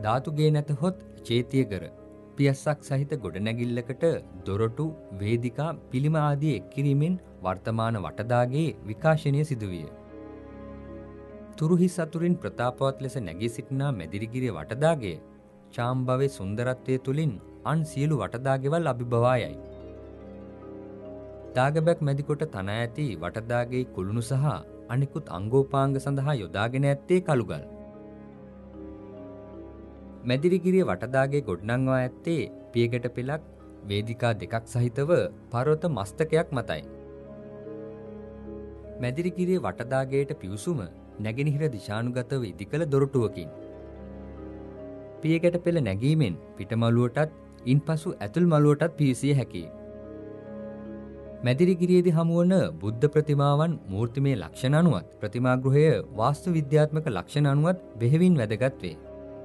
ධාතුගේ නැතහොත් චේතියකර පියස්සක් සහිත ගොඩනැගිල්ලකට දොරටු, වේදිකා, පිළිම ආදී එක් කිරීමෙන් වර්තමාන වටදාගේ විකාශනය සිදුවිය. තුරුහිස් අතුරින් ප්‍රතාපවත් ලෙස නැගී සිටිනා මැදිරිගිරිය වටදාගය චාම්බවේ සුන්දරත්වය තුළින් අන් සියලු වටදාගෙවල් අභිබවා යයි. දාගබැක් මැදිකොට තනා ඇති වටදාගේ කුළුණු සහ අනිකුත් අංගෝපාංග සඳහා යොදාගෙන ඇත්තේ කළුගල්. මැදිරිගිරිය වටදාගේ ගොඩනංවා ඇත්තේ පියගැට පෙළක්, වේදිකා දෙකක් සහිතව පර්වත මස්තකයක් මතයි. මැදිරිගිරිය වටදාගයට පිවිසුම නැගෙනහිර දිශානුගතව ඉදිකළ දොරටුවකින්. පියගැට පෙළ නැගීමෙන් පිටමළුවටත් ඉන්පසු ඇතුල් මළුවටත් පිවිසිය හැකියි. මැදිරිගිරියේදී හමුවන බුද්ධ ප්‍රතිමාවන් මූර්තිමය ලක්ෂණ අනුවත් ප්‍රතිමා ගෘහය වාස්තු විද්‍යාත්මක ලක්ෂණ අනුවත් බෙහෙවින් වැදගත් වේ.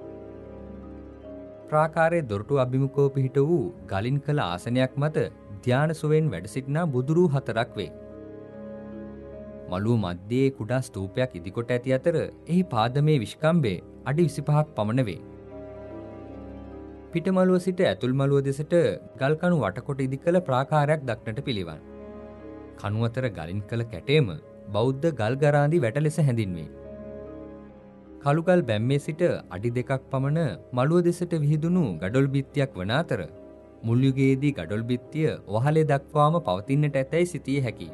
ප්‍රාකාරයේ දොරටු අභිමුඛව පිහිට වූ ගලින් කළ ආසනයක් මත ධ්‍යාන සුවයෙන් වැඩ සිටිනා බුදුරු 4ක් වේ. මළුව මැද්දේ කුඩා ස්තූපයක් ඉදිකොට ඇති අතර එහි පාදමේ විස්කම්භය අඩි 25ක් පමණ වේ. පිටමළුව සිට ඇතුල් මළුව දෙසට ගල් කණු වටකොට ඉදිකළ ප්‍රාකාරයක් දක්නට පිළිවන්. කණු අතර ගලින් කළ කැටයම බෞද්ධ ගල් ගරාඳි වැට ලෙස හැඳින්වේ. කළුගල් බැම්මේ සිට අඩි 2ක් පමණ මළුව දෙසට විහිදුණු ගඩොල් බිත්තියක් වන අතර මුල් යුගයේදී ගඩොල් බිත්තිය වහලේ දක්වාම පවතින්නට ඇතැයි සිතිය හැකියි.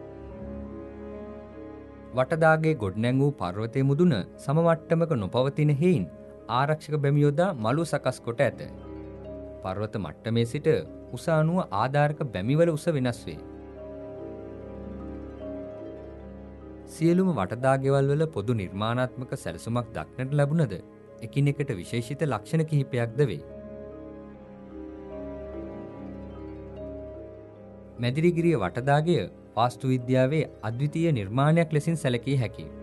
වටදාගේ ගොඩනැංවූ පර්වතයේ මුදුන සම මට්ටමක නොපවතින හේයින් ආරක්ෂක බැමි යොදා මළුව සකස් කොට ඇත. පර්වත මට්ටමේ සිට උස අනුව ආධාරක බැමිවල උස වෙනස් වේ. සියලුම වටදාගෙවල් වල පොදු නිර්මාණාත්මක සැලසුමක් දක්නට ලැබුණද එකිනෙකට විශේෂිත ලක්ෂණ කිහිපයක්ද වේ. මැදිරිගිරිය වටදාගය වාස්තු විද්‍යාවේ අද්විතීය නිර්මාණයක් ලෙසින් සැලකිය හැකියි.